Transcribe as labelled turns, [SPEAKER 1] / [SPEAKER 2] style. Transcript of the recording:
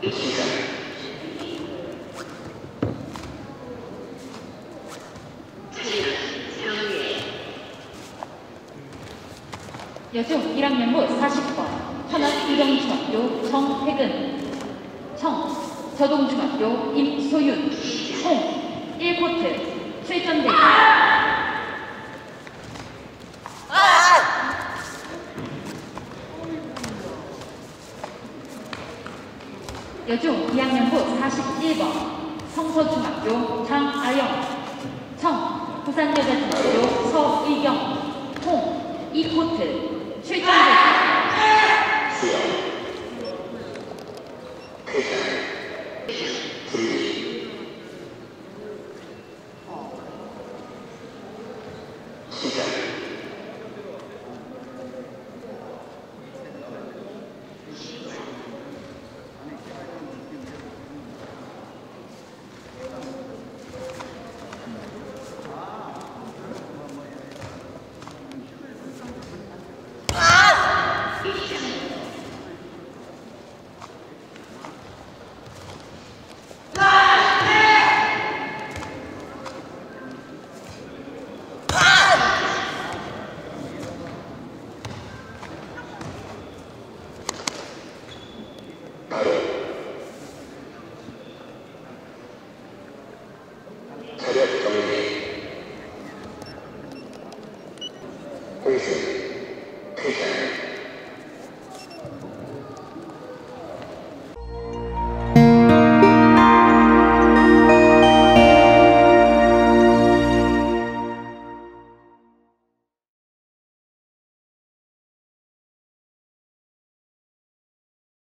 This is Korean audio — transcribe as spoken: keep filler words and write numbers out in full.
[SPEAKER 1] 여중 일 학년부 사십 번 천안의정중학교 정태근, 청 저동중학교 임소윤, 홍 일 코트 출전대기. 여중 이 학년부 사십일 번 성서중학교 장아영, 청 부산여자중학교 서의경, 홍 이 코트 출전대기.